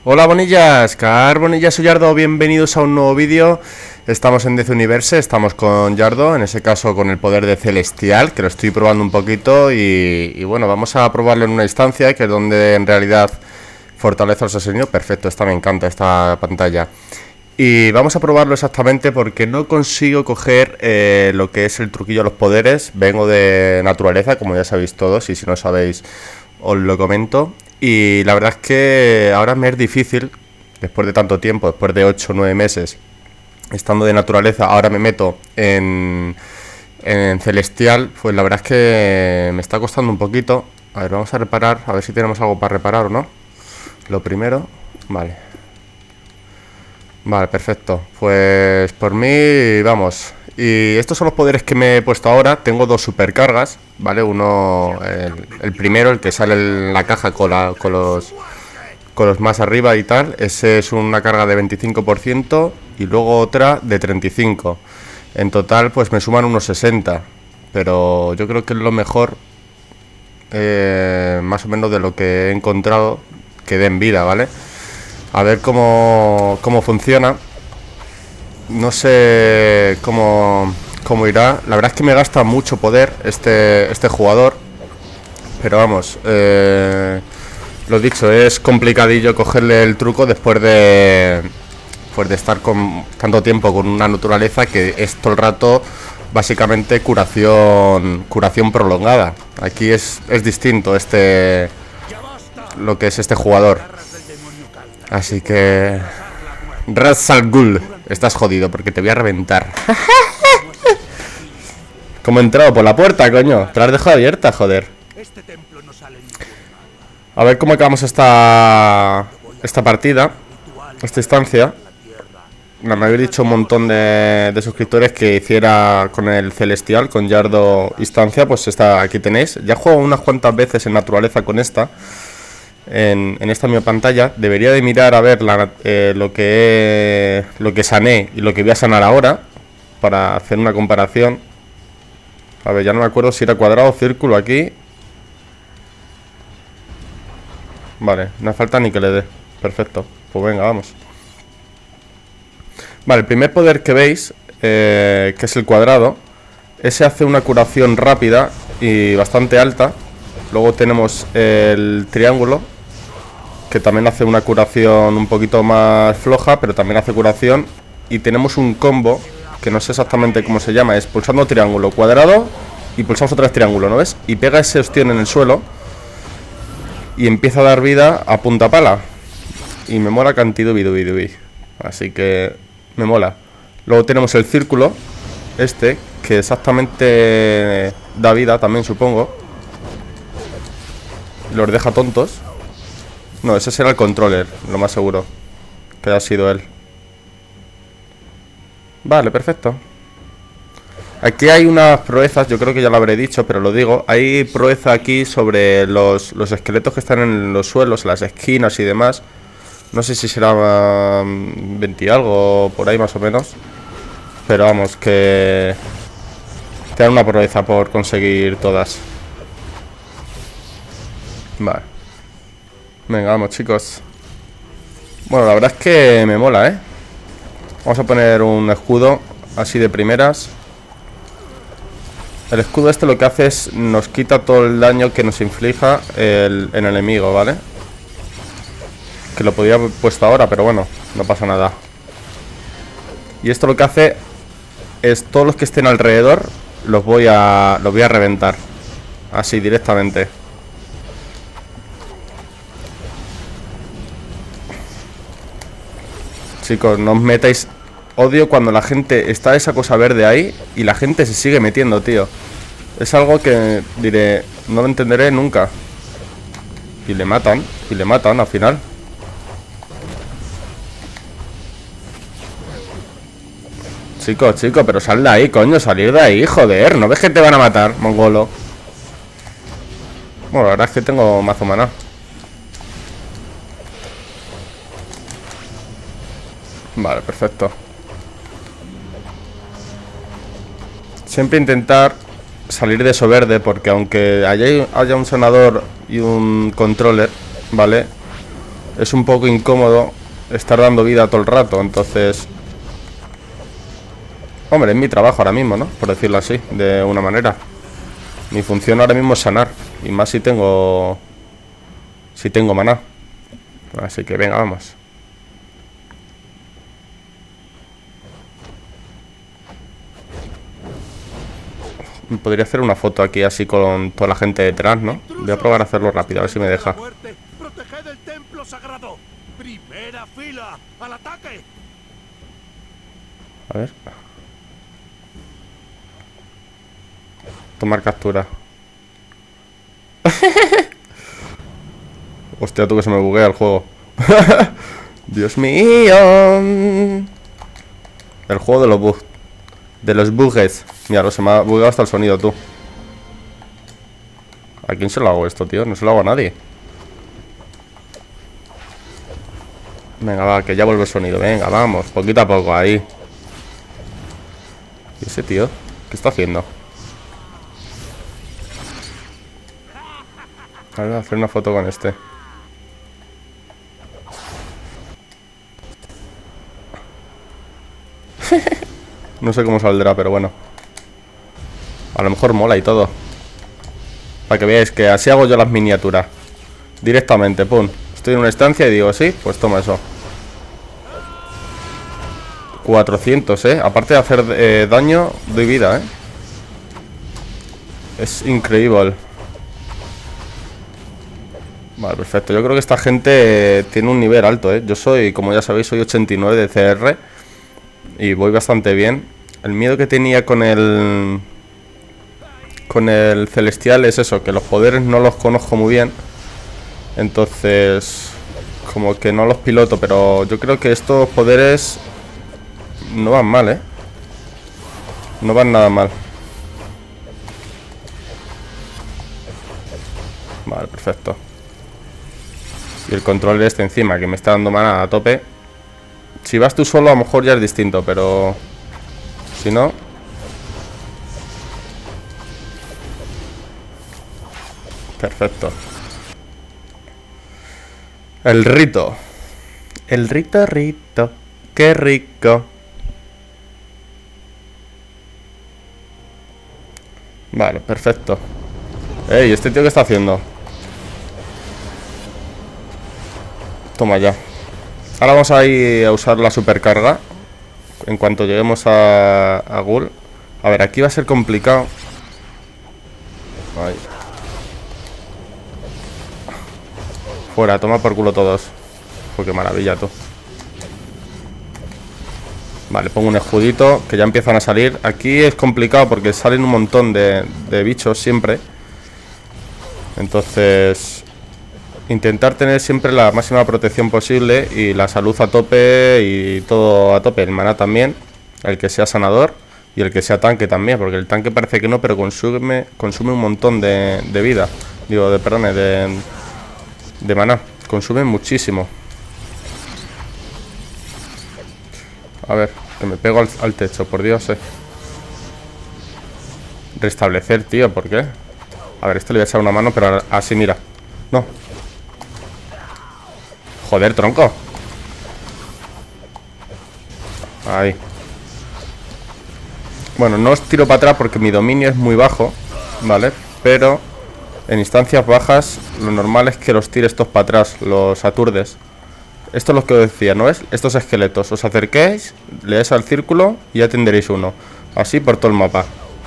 Hola bonillas, Carbonillas, soy Yardo, bienvenidos a un nuevo vídeo. Estamos en Death Universe, estamos con Yardo, en ese caso con el poder de Celestial, que lo estoy probando un poquito y bueno, vamos a probarlo en una instancia, que es donde en realidad fortalece al asesino. Perfecto, esta me encanta, esta pantalla. Y vamos a probarlo exactamente porque no consigo coger lo que es el truquillo de los poderes. Vengo de naturaleza, como ya sabéis todos, y si no sabéis os lo comento. Y la verdad es que ahora me es difícil, después de tanto tiempo, después de 8 o 9 meses, estando de naturaleza, ahora me meto en Celestial. Pues la verdad es que me está costando un poquito. A ver, vamos a reparar, a ver si tenemos algo para reparar o no. Lo primero, vale. Vale, perfecto. Pues por mí, vamos. Y estos son los poderes que me he puesto ahora. Tengo dos supercargas, ¿vale? Uno, el primero, el que sale en la caja con los más arriba y tal. Ese es una carga de 25% y luego otra de 35%. En total, pues me suman unos 60. Pero yo creo que es lo mejor, más o menos de lo que he encontrado, que den vida, ¿vale? A ver cómo funciona. No sé cómo irá. La verdad es que me gasta mucho poder este jugador. Pero vamos, lo dicho, es complicadillo cogerle el truco después de estar con tanto tiempo con una naturaleza que es todo el rato básicamente curación prolongada. Aquí es distinto lo que es este jugador. Así que Ra's al Ghul, estás jodido porque te voy a reventar. ¿Cómo he entrado por la puerta, coño? Te la has dejado abierta, joder. A ver cómo acabamos esta partida, esta instancia. Me habéis dicho un montón de suscriptores que hiciera con el Celestial, con Yardo instancia. Pues aquí tenéis. Ya juego unas cuantas veces en naturaleza con esta. En esta misma pantalla. Debería de mirar a ver lo que sané y lo que voy a sanar ahora, para hacer una comparación. A ver, ya no me acuerdo si era cuadrado o círculo aquí. Vale, no hace falta ni que le dé. Perfecto, pues venga, vamos. Vale, el primer poder que veis, que es el cuadrado, ese hace una curación rápida y bastante alta. Luego tenemos el triángulo, que también hace una curación un poquito más floja, pero también hace curación. Y tenemos un combo, que no sé exactamente cómo se llama, es pulsando triángulo, cuadrado, y pulsamos otra vez triángulo, ¿no ves? Y pega ese ostión en el suelo y empieza a dar vida a punta pala. Y me mola cantido bidubidubi. Así que me mola. Luego tenemos el círculo, que exactamente da vida también, supongo. Los deja tontos. No, ese será el controller, lo más seguro que ha sido él. Vale, perfecto. Aquí hay unas proezas, yo creo que ya lo habré dicho, pero lo digo. Hay proeza aquí sobre los esqueletos que están en los suelos, las esquinas y demás. No sé si será 20 y algo, por ahí más o menos. Pero vamos, que te dan una proeza por conseguir todas. Vale. Venga, vamos, chicos. Bueno, la verdad es que me mola, ¿eh? Vamos a poner un escudo así de primeras. El escudo lo que hace es nos quita todo el daño que nos inflija el enemigo, ¿vale? Que lo podía haber puesto ahora, pero bueno, no pasa nada. Y esto lo que hace es todos los que estén alrededor los voy a reventar. Así, directamente. Chicos, no os metáis. Odio cuando la gente está esa cosa verde ahí y la gente se sigue metiendo, tío. Es algo que diré, no lo entenderé nunca. Y le matan al final. Chicos, pero sal de ahí, coño, salir de ahí, joder. ¿No ves que te van a matar, mongolo? Bueno, la verdad es que tengo mazo maná. Vale, perfecto. Siempre intentar salir de eso verde, porque aunque haya un sanador y un controller, ¿vale? es un poco incómodo estar dando vida todo el rato, entonces... Hombre, es mi trabajo ahora mismo, ¿no? Por decirlo así, de una manera. Mi función ahora mismo es sanar. Y más si tengo... Si tengo maná. Así que venga, vamos. Podría hacer una foto aquí así con toda la gente detrás, ¿no? Voy a probar a hacerlo rápido, a ver si me deja. ¡Proteged el templo sagrado! ¡Primera fila! ¡Al ataque! A ver. Tomar captura. Hostia, tú que se me buguea el juego. Dios mío. El juego de los bugs. De los bugs. Mira, se me ha bugueado hasta el sonido, tú. ¿A quién se lo hago esto, tío? No se lo hago a nadie. Venga, va, que ya vuelve el sonido. Venga, vamos, poquito a poco, ahí. ¿Y ese tío? ¿Qué está haciendo? A ver, voy a hacer una foto con este. No sé cómo saldrá, pero bueno. A lo mejor mola y todo. Para que veáis que así hago yo las miniaturas. Directamente, pum. Estoy en una estancia y digo, sí, pues toma eso. 400, aparte de hacer daño, doy vida, Es increíble. Vale, perfecto. Yo creo que esta gente tiene un nivel alto, Yo soy, como ya sabéis, soy 89 de CR. Y voy bastante bien. El miedo que tenía con el celestial es eso, que los poderes no los conozco muy bien. Entonces, como que no los piloto, pero yo creo que estos poderes no van mal, No van nada mal. Vale, perfecto. Y el control este encima, que me está dando mana a tope. Si vas tú solo a lo mejor ya es distinto, pero... Si no... Perfecto. El rito. El rito, rito. Qué rico. Vale, perfecto. Ey, ¿este tío qué está haciendo? Toma ya. Ahora vamos a ir a usar la supercarga. En cuanto lleguemos a Ghoul. A ver, aquí va a ser complicado. Ahí. Fuera, toma por culo todos. Pues qué maravilla, tú. Vale, pongo un escudito, que ya empiezan a salir. Aquí es complicado porque salen un montón de bichos siempre. Entonces, intentar tener siempre la máxima protección posible y la salud a tope y todo a tope. El maná también, el que sea sanador y el que sea tanque también, porque el tanque parece que no, pero consume un montón de vida. Digo, de maná. Consume muchísimo. A ver, que me pego al techo, por Dios, Restablecer, tío, ¿por qué? A ver, esto le voy a echar una mano, pero así, mira. No. Joder, tronco. Ahí. Bueno, no os tiro para atrás porque mi dominio es muy bajo, ¿vale? Pero en instancias bajas lo normal es que los tires estos para atrás, los aturdes. Esto es lo que os decía, ¿no ves? Estos esqueletos, os acerquéis, le dais al círculo y ya tendréis uno. Así por todo el mapa.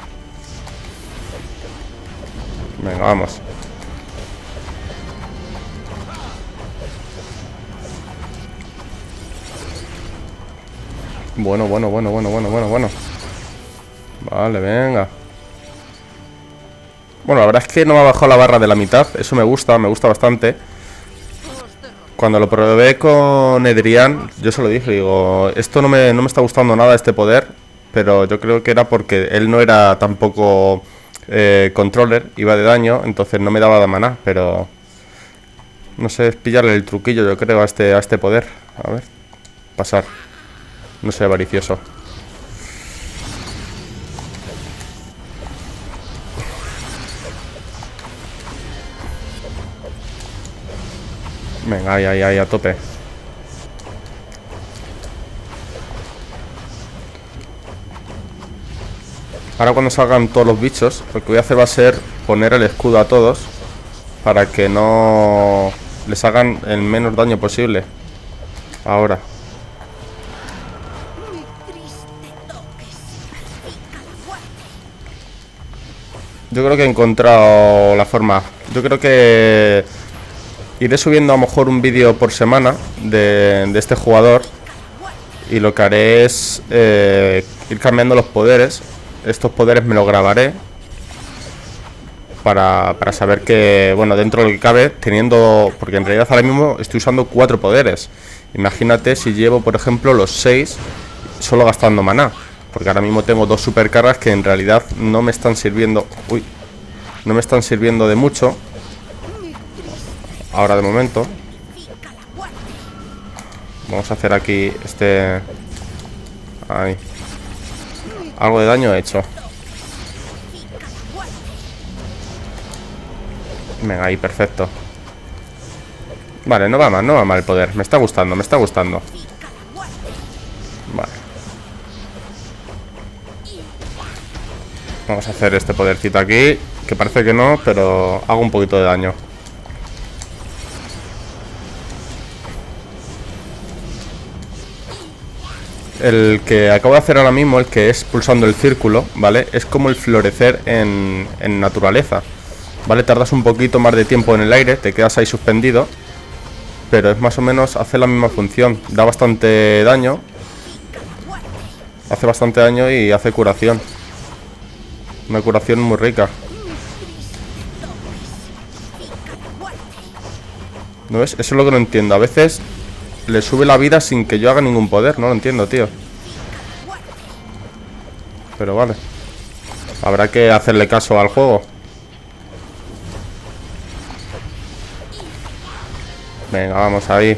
Venga, vamos. Bueno. Vale, venga. Bueno, la verdad es que no me ha bajado la barra de la mitad. Eso me gusta bastante. Cuando lo probé con Edrian, yo se lo dije, digo, esto no me está gustando nada, este poder. Pero yo creo que era porque él no era tampoco controller, iba de daño, entonces no me daba de maná, pero... No sé, es pillarle el truquillo, yo creo, a este poder. A ver, pasar. No sé, avaricioso. Venga, ahí, a tope. Ahora cuando salgan todos los bichos, lo que voy a hacer va a ser poner el escudo a todos para que no les hagan el menos daño posible. Ahora. Yo creo que he encontrado la forma. Yo creo que iré subiendo a lo mejor un vídeo por semana de este jugador. Y lo que haré es ir cambiando los poderes. Estos poderes me los grabaré para saber que, bueno, dentro de lo que cabe, teniendo... Porque en realidad ahora mismo estoy usando 4 poderes. Imagínate si llevo, por ejemplo, los 6 solo gastando maná. Porque ahora mismo tengo 2 supercargas que en realidad no me están sirviendo... Uy, no me están sirviendo de mucho. Ahora de momento. Vamos a hacer aquí este... Ahí. Algo de daño he hecho. Venga, ahí, perfecto. Vale, no va mal el poder. Me está gustando. Vale. Vamos a hacer este podercito aquí, que parece que no, pero hago un poquito de daño. El que acabo de hacer ahora mismo, el que es pulsando el círculo, ¿vale? Es como el florecer en naturaleza, ¿vale? Tardas un poquito más de tiempo en el aire, te quedas ahí suspendido, pero es más o menos, hace la misma función. Da bastante daño. Hace bastante daño y hace curación. Una curación muy rica. ¿No ves? Eso es lo que no entiendo. A veces le sube la vida sin que yo haga ningún poder. No lo entiendo, tío. Pero vale. Habrá que hacerle caso al juego. Venga, vamos ahí.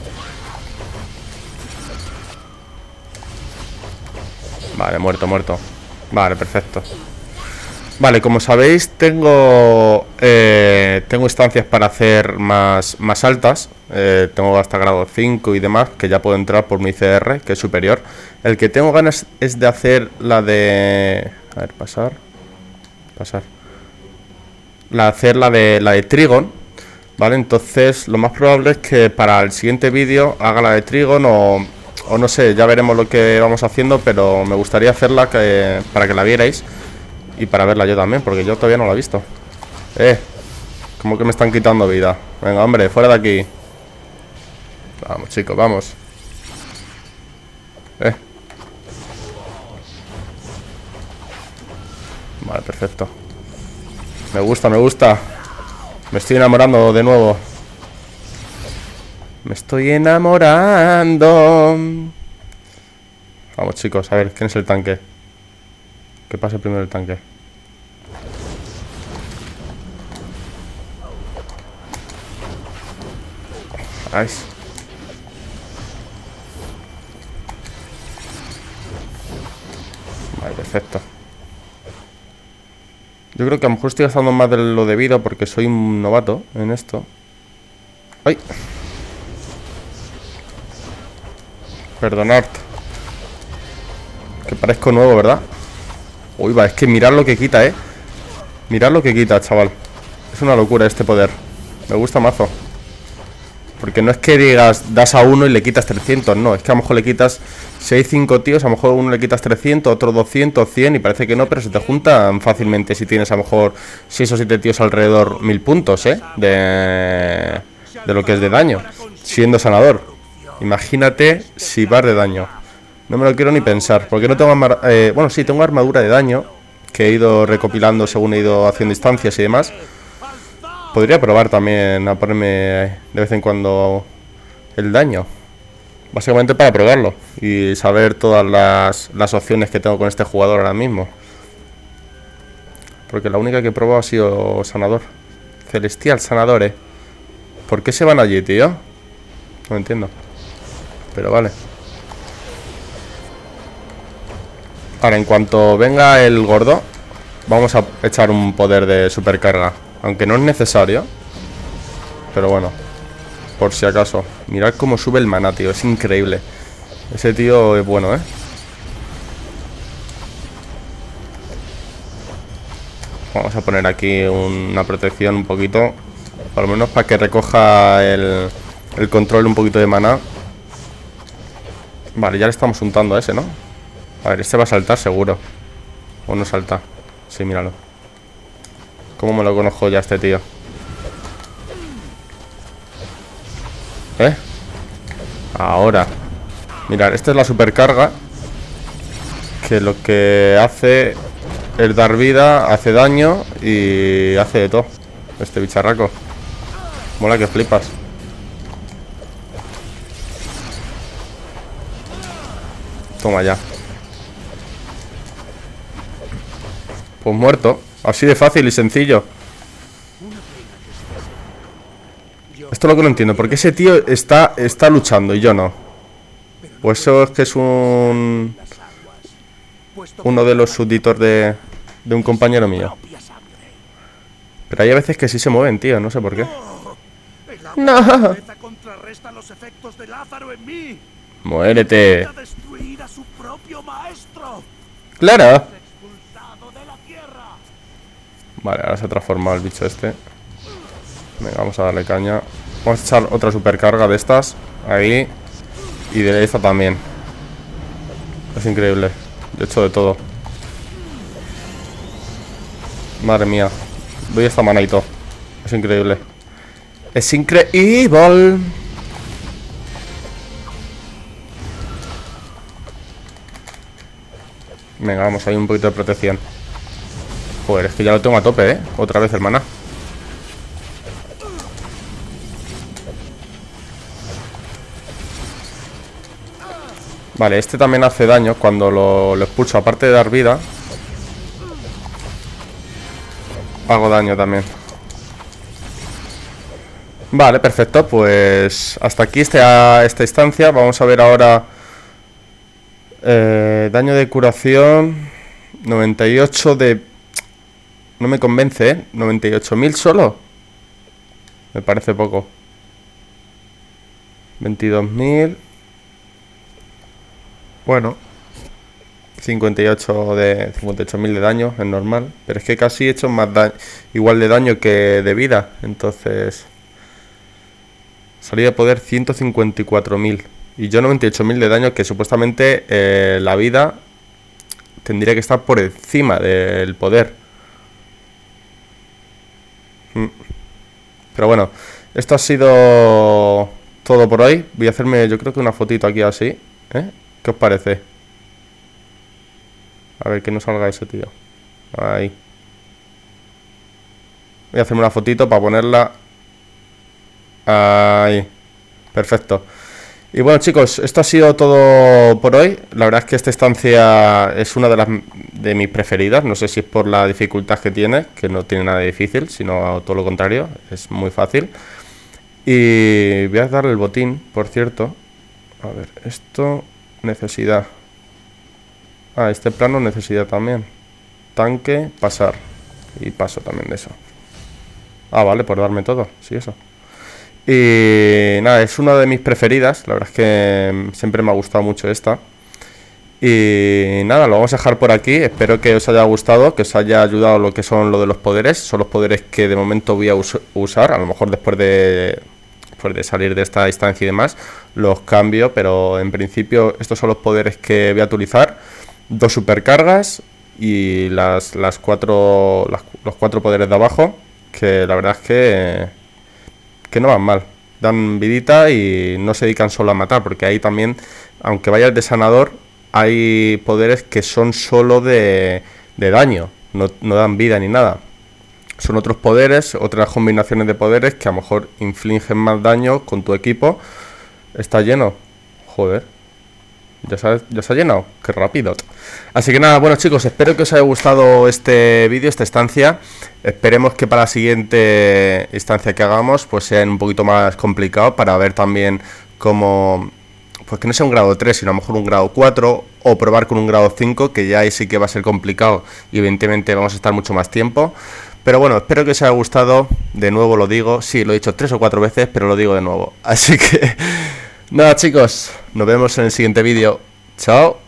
Vale, muerto. Vale, perfecto. Vale, como sabéis, tengo instancias para hacer más altas. Tengo hasta grado 5 y demás, que ya puedo entrar por mi CR, que es superior. El que tengo ganas es de hacer la de... A ver, pasar. Hacer la de Trigon, ¿vale? Entonces, lo más probable es que para el siguiente vídeo haga la de Trigon o no sé, ya veremos lo que vamos haciendo, pero me gustaría hacerla para que la vierais. Y para verla yo también, porque yo todavía no la he visto. Como que me están quitando vida. Venga, hombre, fuera de aquí. Vamos, chicos, vamos. Vale, perfecto. Me gusta. Me estoy enamorando de nuevo. Me estoy enamorando. Vamos, chicos, a ver, ¿quién es el tanque? Que pase primero el tanque. Nice. Vale, perfecto. Yo creo que a lo mejor estoy gastando más de lo debido porque soy un novato en esto. ¡Ay! Perdonad. Que parezco nuevo, ¿verdad? Uy, va, es que mirad lo que quita, Mirad lo que quita, chaval. Es una locura este poder. Me gusta mazo. Porque no es que digas, das a uno y le quitas 300, no. Es que a lo mejor le quitas... Si hay 5 tíos, a lo mejor uno le quitas 300, otro 200, 100 y parece que no, pero se te juntan fácilmente si tienes a lo mejor 6 o 7 tíos alrededor 1000 puntos, de lo que es de daño. Siendo sanador. Imagínate si vas de daño. No me lo quiero ni pensar, porque no tengo bueno, sí, tengo armadura de daño que he ido recopilando según he ido haciendo instancias y demás. Podría probar también a ponerme de vez en cuando el daño. Básicamente para probarlo y saber todas las opciones que tengo con este jugador ahora mismo. Porque la única que he probado ha sido sanador. Celestial, sanadores. ¿Por qué se van allí, tío? No entiendo. Pero vale. Ahora, en cuanto venga el gordo, vamos a echar un poder de supercarga. Aunque no es necesario. Pero bueno. Por si acaso. Mirad cómo sube el maná, tío. Es increíble. Ese tío es bueno, ¿eh? Vamos a poner aquí una protección un poquito. Por lo menos para que recoja el control un poquito de maná. Vale, ya le estamos untando a ese, ¿no? A ver, este va a saltar seguro. ¿O no salta? Sí, míralo. ¿Cómo me lo conozco ya este tío? ¿Eh? Ahora. Mirad, esta es la supercarga. Que lo que hace es dar vida, hace daño y hace de todo. Este bicharraco. Mola que flipas. Toma ya. Pues muerto. Así de fácil y sencillo. Esto es lo que no entiendo. ¿Por qué ese tío está luchando y yo no? Pues eso es que es uno de los súbditos de un compañero mío. Pero hay a veces que sí se mueven, tío. No sé por qué. No. Contrarresta los efectos de Lázaro en mí. Muérete. A destruir a su propio maestro. Claro. Expulsado de la tierra. Vale, ahora se ha transformado el bicho este. Venga, vamos a darle caña. Vamos a echar otra supercarga de estas. Ahí. Y de esta también. Es increíble. Yo he hecho de todo. Madre mía. Doy esta mana y todo. Es increíble. Es increíble. Venga, vamos, hay un poquito de protección. Joder, es que ya lo tengo a tope, ¿eh? Otra vez el maná. Vale, este también hace daño cuando lo expulso. Aparte de dar vida, hago daño también. Vale, perfecto. Pues hasta aquí esta instancia. Vamos a ver ahora daño de curación 98 de... No me convence, ¿eh? 98.000 solo. Me parece poco. 22.000. Bueno, 58.000 de daño, es normal. Pero es que casi he hecho más daño, igual de daño que de vida. Entonces, salida de poder 154.000. Y yo 98.000 de daño, que supuestamente la vida tendría que estar por encima del poder. Pero bueno, esto ha sido todo por hoy. Voy a hacerme, yo creo que una fotito aquí así, ¿eh? ¿Qué os parece? A ver, que no salga ese tío. Ahí. Voy a hacerme una fotito para ponerla. Ahí. Perfecto. Y bueno, chicos, esto ha sido todo por hoy. La verdad es que esta estancia es una de mis preferidas. No sé si es por la dificultad que tiene, que no tiene nada de difícil, sino todo lo contrario, es muy fácil. Y voy a darle el botín, por cierto. A ver, esto... Necesidad. Ah, este plano necesidad también. Tanque, pasar. Y paso también de eso. Ah, vale, por darme todo. Sí, eso. Y nada, es una de mis preferidas. La verdad es que siempre me ha gustado mucho esta. Y nada, lo vamos a dejar por aquí. Espero que os haya gustado, que os haya ayudado lo que son lo de los poderes. Son los poderes que de momento voy a usar. A lo mejor después de salir de esta instancia y demás, los cambio, pero en principio estos son los poderes que voy a utilizar. 2 supercargas y los 4 poderes de abajo, que la verdad es que no van mal. Dan vidita y no se dedican solo a matar, porque ahí también, aunque vaya el de sanador, hay poderes que son solo de daño, no dan vida ni nada. Son otros poderes, otras combinaciones de poderes que a lo mejor infligen más daño con tu equipo. Está lleno. Joder. Ya se ha llenado. Qué rápido. Así que nada, bueno chicos, espero que os haya gustado este vídeo, esta estancia. Esperemos que para la siguiente instancia que hagamos pues sea un poquito más complicado, para ver también cómo... Pues que no sea un grado 3, sino a lo mejor un grado 4, o probar con un grado 5, que ya ahí sí que va a ser complicado y evidentemente vamos a estar mucho más tiempo. Pero bueno, espero que os haya gustado. De nuevo lo digo. Sí, lo he dicho 3 o 4 veces, pero lo digo de nuevo. Así que nada, chicos, nos vemos en el siguiente vídeo. Chao.